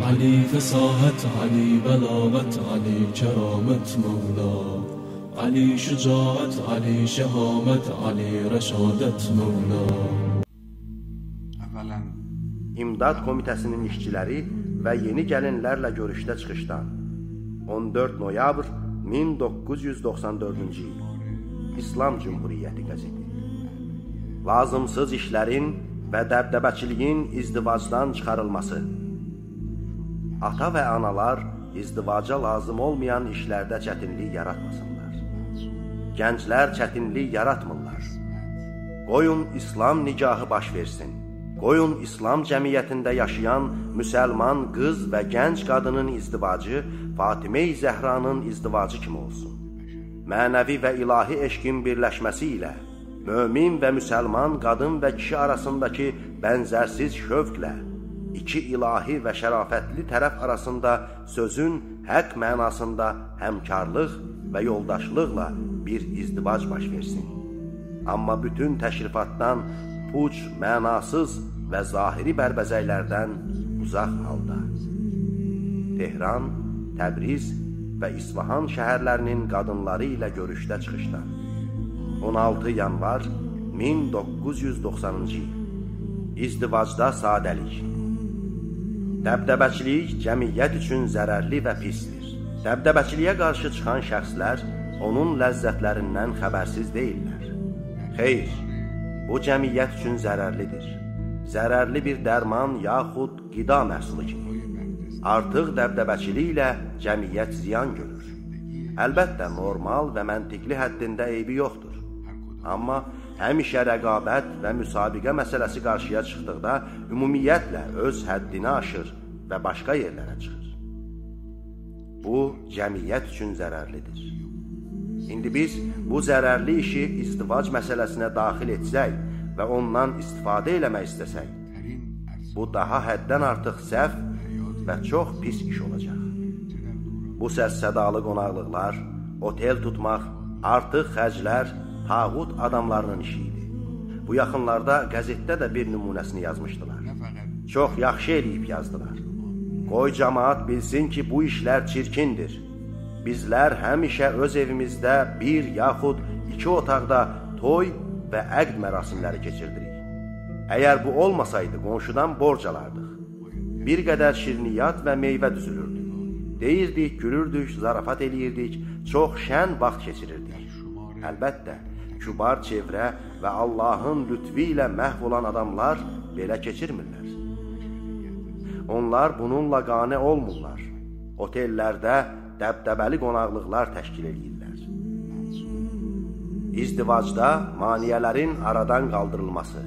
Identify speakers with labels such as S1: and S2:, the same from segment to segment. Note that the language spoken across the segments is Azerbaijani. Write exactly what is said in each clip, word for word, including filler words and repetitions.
S1: Ali fesahat, Ali belagat, Ali keramet Mevla. Ali şücaat, Ali şehamet, Ali reşadet Mevla.
S2: İmdad Komitəsinin işçiləri və yeni gəlinlərlə görüşdə çıxışdan on dörd noyabr min doqquz yüz doxsan dördüncü il İslam Cumhuriyyəti qəzeti. Lazımsız işlərin və dəbdəbəçiliyin izdivacdan çıxarılması. Ata və analar izdivaca lazım olmayan işlərdə çətinlik yaratmasınlar. Gənclər çətinlik yaratmırlar. Qoyun İslam nikahı baş versin. Qoyun İslam cəmiyyətində yaşayan müsəlman qız və gənc qadının izdivacı Fatimə-i Zəhranın izdivacı kimi olsun. Mənəvi və ilahi eşqin birləşməsi ilə mömin və müsəlman qadın və kişi arasındakı bənzərsiz şövqlə iki ilahi və şərafətli tərəf arasında sözün həq mənasında həmkarlıq və yoldaşlıqla bir izdivac baş versin. Amma bütün təşrifatdan puç, mənasız və zahiri bərbəzəklərdən uzaq halda. Tehran, Təbriz və İsfahan şəhərlərinin qadınları ilə görüşdə çıxışdan on altı yanvar min doqquz yüz doxsanıncı il İzdivacda sadəlik. Dəbdəbəçilik cəmiyyət üçün zərərli və pisdir. Dəbdəbəçiliyə qarşı çıxan şəxslər onun ləzzətlərindən xəbərsiz deyirlər. Xeyr, bu cəmiyyət üçün zərərlidir. Zərərli bir dərman yaxud qida məhsulu kimi. Artıq dəbdəbəçiliklə cəmiyyət ziyan görür. Əlbəttə, normal və məntiqli həddində eybi yoxdur. Amma həmişə rəqabət və müsabiqə məsələsi qarşıya çıxdıqda ümumiyyətlə öz həddini aşır və başqa yerlərə çıxır. Bu, cəmiyyət üçün zərərlidir. İndi biz bu zərərli işi izdivac məsələsinə daxil etsək və ondan istifadə eləmək istəsək, bu daha həddən artıq səhv və çox pis iş olacaq. Bu səs-sədalı qonaqlıqlar, otel tutmaq, artıq xərclər tağut adamlarının işi idi. Bu yaxınlarda qəzetdə də bir nümunəsini yazmışdılar. Çox yaxşı eləyib yazdılar. Qoy cəmaat bilsin ki, bu işlər çirkindir. Bizlər həmişə öz evimizdə bir yaxud iki otaqda toy və əqd mərasimləri keçirdirik. Əgər bu olmasaydı, qonşudan borc alardıq. Bir qədər şirniyyat və meyvə düzülürdü. Deyirdik, gülürdük, zarafat eləyirdik, çox şən vaxt keçirirdik. Əlbəttə, kübar çevrə və Allahın lütfi ilə məhv olan adamlar belə keçirmirlər. Onlar bununla qane olmurlar. Otellərdə dəbdəbəli qonaqlıqlar təşkil edirlər. İzdivacda maniyələrin aradan qaldırılması.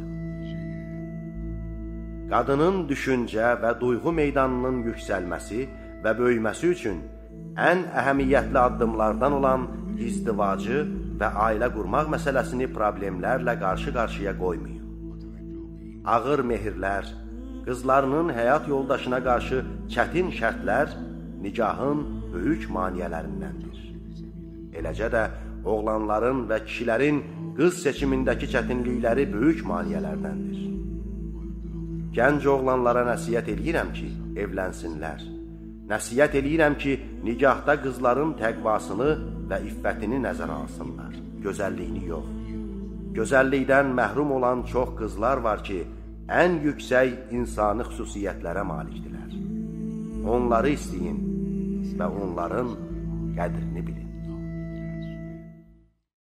S2: Qadının düşüncə və duyğu meydanının yüksəlməsi və böyüməsi üçün ən əhəmiyyətli addımlardan olan izdivacı və ailə qurmaq məsələsini problemlərlə qarşı-qarşıya qoymayın. Ağır mehirlər, qızlarının həyat yoldaşına qarşı çətin şərtlər nikahın böyük maniyələrindəndir. Eləcə də oğlanların və kişilərin qız seçimindəki çətinlikləri böyük maniyələrdəndir. Gənc oğlanlara nəsiyyət eləyirəm ki, evlənsinlər. Nəsiyyət eləyirəm ki, nikahda qızların təqvasını və iffətini nəzərə alsınlar, gözəlliyini yox. Gözəllikdən məhrum olan çox qızlar var ki, ən yüksək insani xüsusiyyətlərə malikdirlər. Onları istəyin və onların qədrini bilin.